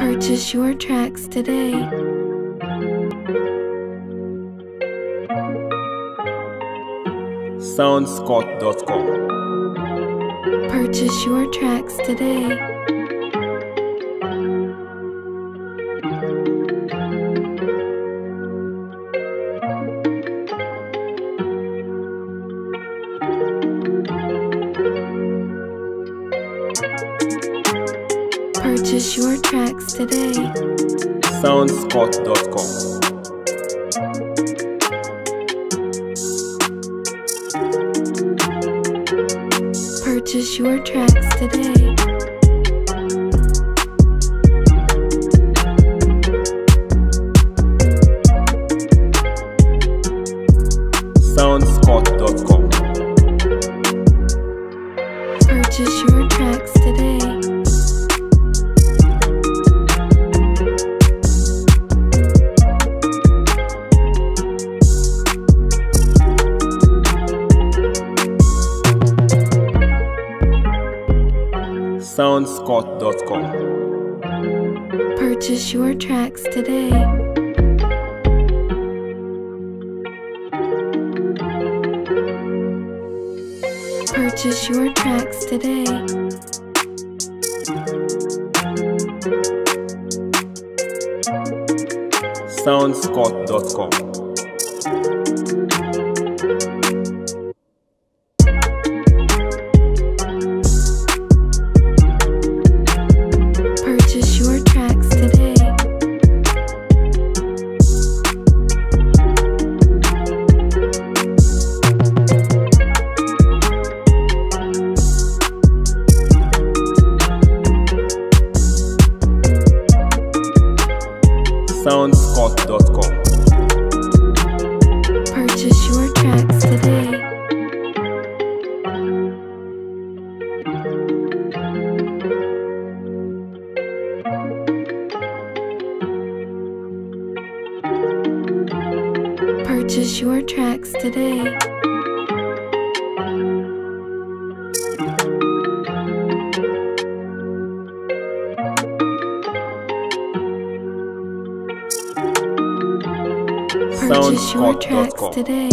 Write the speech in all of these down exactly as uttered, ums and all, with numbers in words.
Purchase your tracks today. soundscourt dot com. Purchase your tracks today. Purchase your tracks today. soundscourt dot com. Purchase your tracks today. soundscourt dot com. Purchase your tracks today. soundscourt dot com. Purchase your tracks today. Purchase your tracks today. soundscourt dot com. Purchase your tracks today. soundscourt dot com. Purchase your tracks today. Purchase your tracks today. Purchase your soundscourt dot tracks com. today.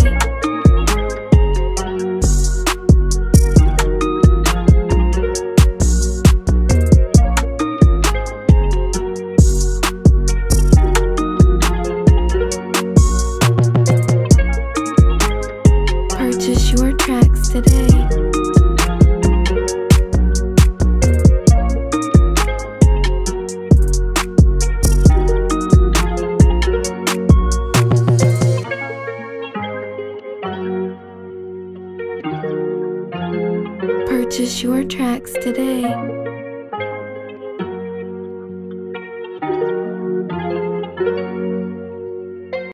Purchase your tracks today. Purchase your tracks today.